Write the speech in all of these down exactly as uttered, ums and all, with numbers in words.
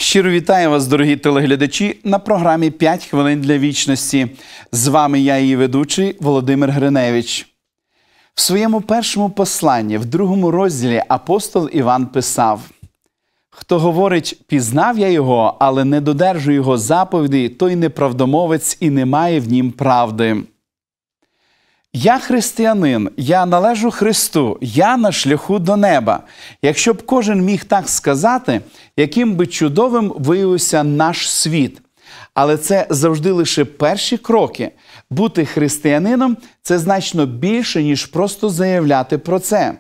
Щиро вітаю вас, дорогі телеглядачі, на програмі «п'ять хвилин для вічності». З вами я, її ведучий, Володимир Гриневич. В своєму першому посланні, в другому розділі, апостол Іван писав: «Хто говорить, пізнав я його, але не додержує його заповідей, той неправдомовець і не має в нім правди». Я християнин, я належу Христу, я на шляху до неба. Якщо б кожен міг так сказати, яким би чудовим виявився наш світ. Але це завжди лише перші кроки. Бути християнином – це значно більше, ніж просто заявляти про це.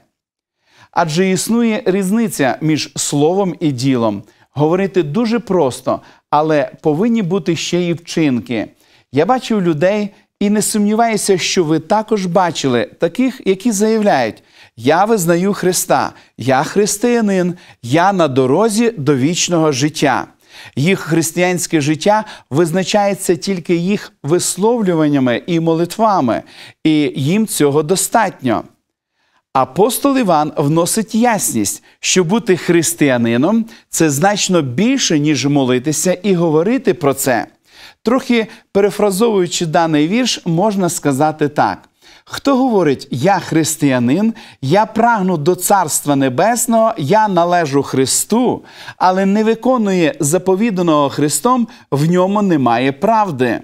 Адже існує різниця між словом і ділом. Говорити дуже просто, але повинні бути ще й вчинки. Я бачив людей, і не сумніваюся, що ви також бачили таких, які заявляють: «Я визнаю Христа, я християнин, я на дорозі до вічного життя». Їх християнське життя визначається тільки їх висловлюваннями і молитвами, і їм цього достатньо. Апостол Іван вносить ясність, що бути християнином – це значно більше, ніж молитися і говорити про це. Трохи перефразовуючи даний вірш, можна сказати так: хто говорить «я християнин», «я прагну до Царства Небесного», «я належу Христу», але не виконує заповіданого Христом, в ньому немає правди.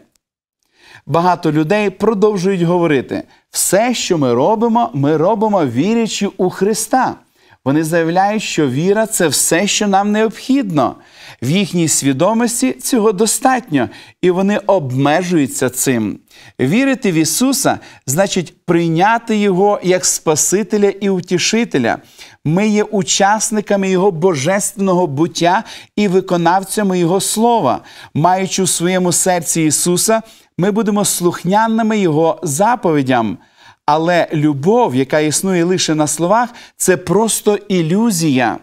Багато людей продовжують говорити: «Все, що ми робимо, ми робимо вірячи у Христа». Вони заявляють, що віра – це все, що нам необхідно. В їхній свідомості цього достатньо, і вони обмежуються цим. Вірити в Ісуса – значить прийняти Його як Спасителя і Утішителя. Ми є учасниками Його божественного буття і виконавцями Його Слова. Маючи у своєму серці Ісуса, ми будемо слухняними Його заповідям. Але любов, яка існує лише на словах, це просто ілюзія.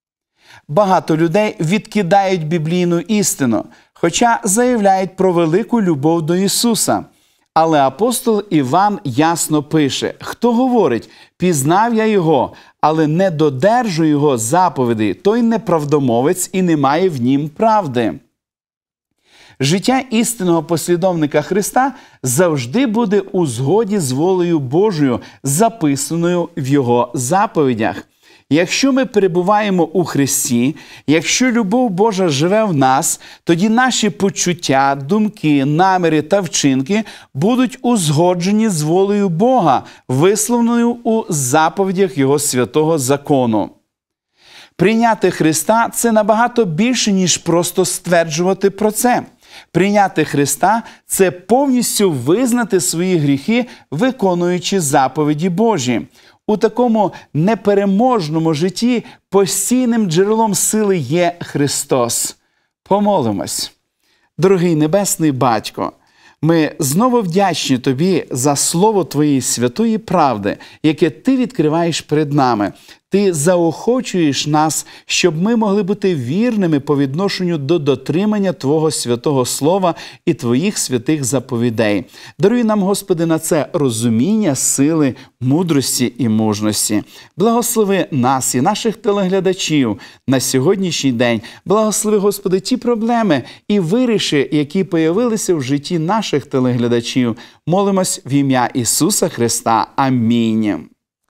Багато людей відкидають біблійну істину, хоча заявляють про велику любов до Ісуса. Але апостол Іван ясно пише: «Хто говорить, пізнав я його, але не додержує його заповідей, той неправдомовець і не має в нім правди». Життя істинного послідовника Христа завжди буде у згоді з волею Божою, записаною в Його заповідях. Якщо ми перебуваємо у Христі, якщо любов Божа живе в нас, тоді наші почуття, думки, наміри та вчинки будуть узгоджені з волею Бога, висловленою у заповідях Його святого закону. Прийняти Христа – це набагато більше, ніж просто стверджувати про це. Прийняти Христа – це повністю визнати свої гріхи, виконуючи заповіді Божі. У такому непереможному житті постійним джерелом сили є Христос. Помолимось. Дорогий Небесний Батько, ми знову вдячні Тобі за слово Твоєї святої правди, яке Ти відкриваєш перед нами. Ти заохочуєш нас, щоб ми могли бути вірними по відношенню до дотримання Твого святого слова і Твоїх святих заповідей. Даруй нам, Господи, на це розуміння, сили, мудрості і мужності. Благослови нас і наших телеглядачів на сьогоднішній день. Благослови, Господи, ті проблеми і виріши, які появилися в житті наших телеглядачів. Молимось в ім'я Ісуса Христа. Амінь.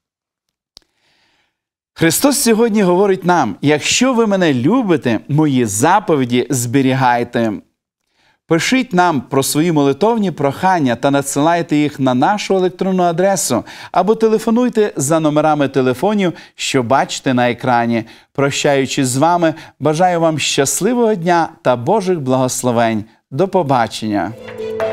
Христос сьогодні говорить нам: «Якщо ви мене любите, мої заповіді зберігайте». Пишіть нам про свої молитовні прохання та надсилайте їх на нашу електронну адресу або телефонуйте за номерами телефонів, що бачите на екрані. Прощаючись з вами, бажаю вам щасливого дня та Божих благословень. До побачення!